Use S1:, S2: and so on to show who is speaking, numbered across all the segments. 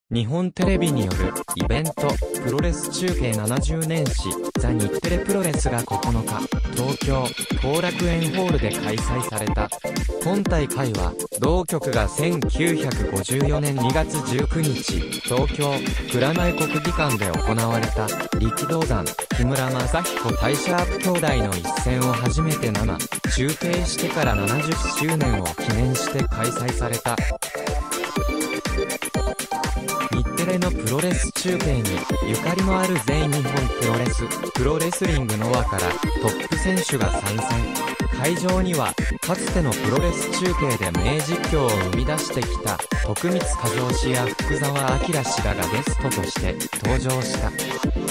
S1: 日本テレビによるイベント、プロレス中継70年史、ザ・日テレプロレスが9日、東京、後楽園ホールで開催された。本大会は、同局が1954年2月19日、東京、蔵前国技館で行われた、力道山、木村正彦対シャープ兄弟の一戦を初めて生、中継してから70周年を記念して開催された。日テレのプロレス中継にゆかりのある全日本プロレス、プロレスリングノアからトップ選手が参戦。会場には、かつてのプロレス中継で名実況を生み出してきた徳光和夫氏や福沢明氏らがゲストとして登場した。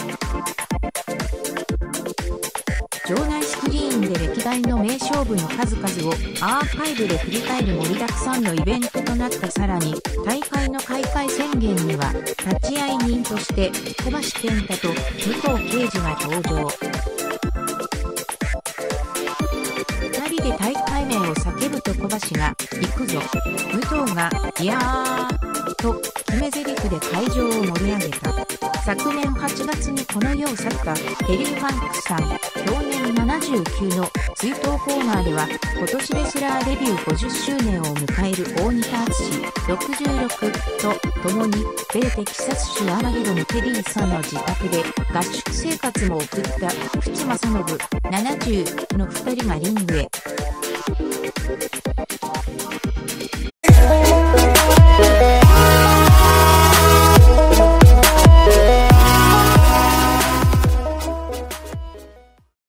S2: 場内スクリーンで歴代の名勝負の数々をアーカイブで振り返る盛りだくさんのイベントとなった。さらに大会の開会宣言には立ち会い人として小橋健太と武藤敬司が登場。2人で大会名を叫ぶと小橋が行くぞ、武藤がいやーと決め台詞で会場を盛り上げた。昨年8月にこの世を去ったテリー・ファンクスさん、享年79の追悼コーナーでは、今年レスラーデビュー50周年を迎える大仁田敦66と共に、米テキサス州アマゲドンテリーさんの自宅で合宿生活も送った淵正信70の2人がリングへ。